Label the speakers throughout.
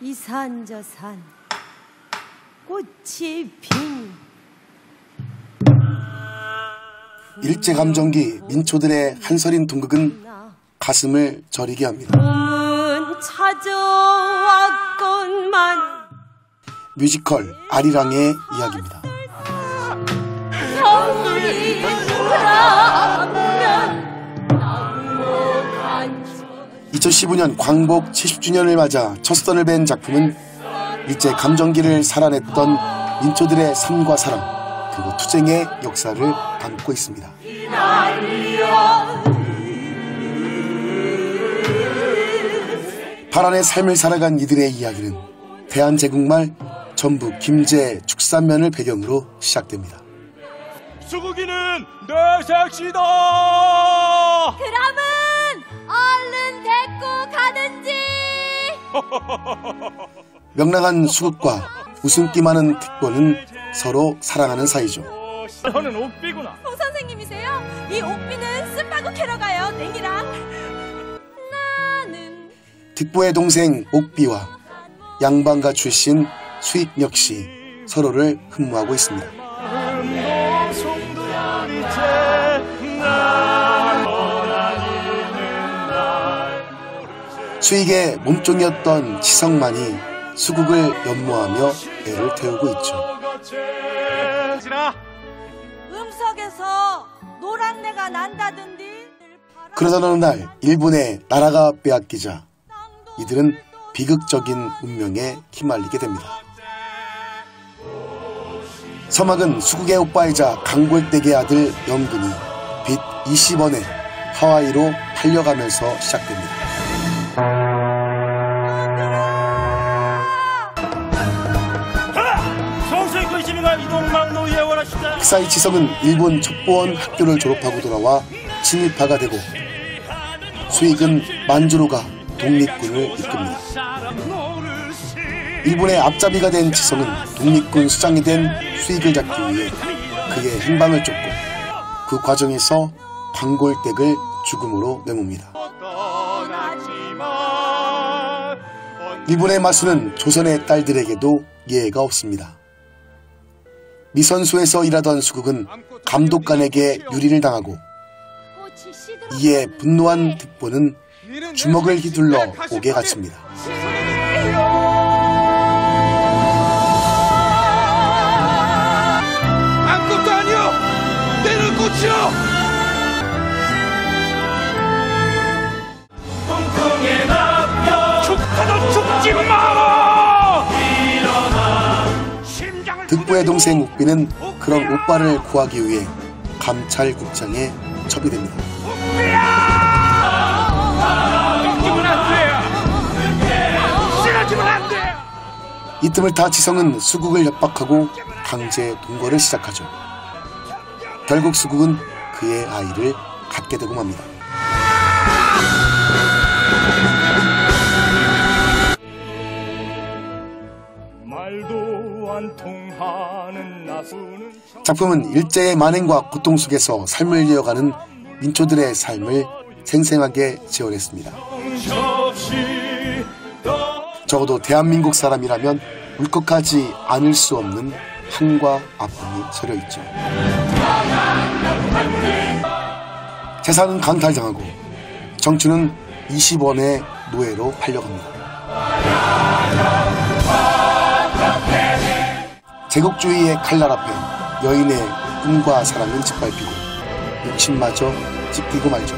Speaker 1: 이 산 저 산 꽃이 핀
Speaker 2: 일제감정기 민초들의 한서린 동극은 가슴을 저리게 합니다.
Speaker 1: 봄은 찾아왔건만 뮤지컬
Speaker 2: 아리랑의 이야기입니다. 2015년 광복 70주년을 맞아 첫 선을 뵌 작품은 일제 감정기를 살아냈던 민초들의 삶과 사랑 그리고 투쟁의 역사를 담고 있습니다. 파란의 삶을 살아간 이들의 이야기는 대한제국 말 전북 김제 축산면을 배경으로 시작됩니다.
Speaker 3: 수국이는 내 색시다.
Speaker 1: 그럼은 얼른 데리고 가든지.
Speaker 2: 명랑한 수국과 웃음기 많은 특보는 서로 사랑하는 사이죠.
Speaker 3: 너는 옥비구나.
Speaker 1: 홍 선생님이세요? 이 옥비는 쓴바구 캐러 가요. 땡이랑. 나는
Speaker 2: 특보의 동생 옥비와 양반가 출신 수익 역시 서로를 흠모하고 있습니다. 수익의 몸종이었던 치성만이 수국을 연모하며 애를 태우고 있죠.
Speaker 1: 음석에서 노랑내가 난다던디.
Speaker 2: 그러던 어느 날 일본의 나라가 빼앗기자 이들은 비극적인 운명에 휘말리게 됩니다. 서막은 수국의 오빠이자 강골댁의 아들 영근이 빚 20원에 하와이로 팔려가면서 시작됩니다. 그 사이 지성은 일본 첩보원 학교를 졸업하고 돌아와 친일파가 되고 수익은 만주로 가 독립군을 이끕니다. 일본의 앞잡이가 된 지성은 독립군 수장이 된 수익을 잡기 위해 그의 행방을 쫓고 그 과정에서 광골댁을 죽음으로 내뭅니다. 일본의 마수는 조선의 딸들에게도 예외가 없습니다. 미선수에서 일하던 수국은 감독관에게 유린을 당하고 이에 분노한 득보는 주먹을 휘둘러 옥에 갇힙니다.
Speaker 3: 아무것도 아니요! 내는 꽃이요! 홍콩에 납려 죽어도 죽지 마라!
Speaker 2: 득보의 동생 옥비는 그런 오빠를 구하기 위해 감찰국장에 첩이됩니다. 이 틈을 타 지성은 수국을 협박하고 강제 동거를 시작하죠. 결국 수국은 그의 아이를 갖게 되고 맙니다. 작품은 일제의 만행과 고통 속에서 삶을 이어가는 민초들의 삶을 생생하게 지어냈습니다. 적어도 대한민국 사람이라면 울컥하지 않을 수 없는 한과 아픔이 서려있죠. 재산은 강탈당하고 정치는 20원의 노예로 팔려갑니다. 제국주의의 칼날 앞에 여인의 꿈과 사랑은 짓밟히고 욕심마저 찢기고 말죠.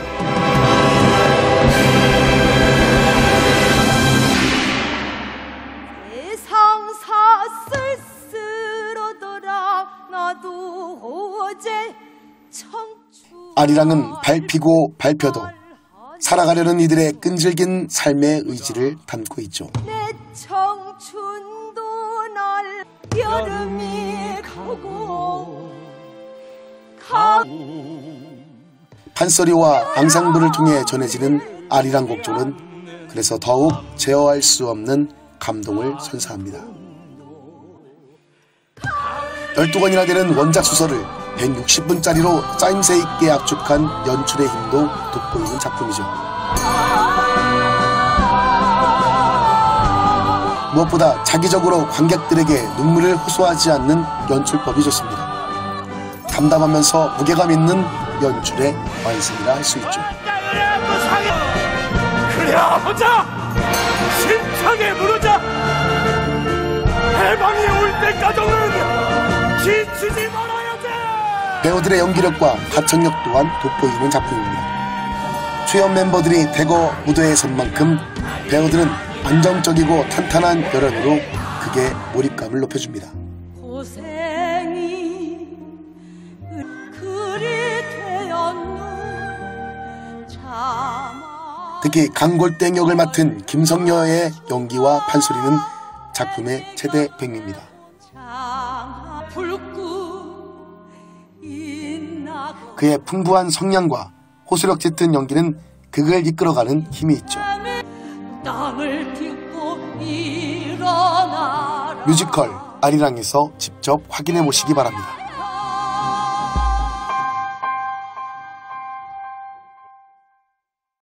Speaker 1: 세상사 쓸쓸하더라 나도 어제 청춘.
Speaker 2: 아리랑은 밟히고 밟혀도 살아가려는 이들의 끈질긴 삶의 의지를 담고 있죠.
Speaker 1: 내 청춘도 날 여름이 가고
Speaker 2: 판소리와 앙상블을 통해 전해지는 아리랑 곡조는 그래서 더욱 제어할 수 없는 감동을 선사합니다. 12권이나 되는 원작 소설을 160분짜리로 짜임새 있게 압축한 연출의 힘도 돋보이는 작품이죠. 무엇보다 자기적으로 관객들에게 눈물을 호소하지 않는 연출법이 좋습니다. 담담하면서 무게감 있는 연출의 완성이라 할 수 있죠.
Speaker 3: 그래야 보자! 심차게 부르자! 해방이 올 때까지는 지치지 말아야지!
Speaker 2: 배우들의 연기력과 가창력 또한 돋보이는 작품입니다. 출연 멤버들이 대거 무대에 선 만큼 배우들은 안정적이고 탄탄한 열연으로 극의 몰입감을 높여줍니다.
Speaker 1: 고생이 그리 되었노 참아.
Speaker 2: 특히 강골땡 역을 맡은 김성녀의 연기와 판소리는 작품의 최대 백미입니다. 그의 풍부한 성량과 호소력 짙은 연기는 극을 이끌어가는 힘이 있죠. 뮤지컬 아리랑에서 직접 확인해 보시기 바랍니다.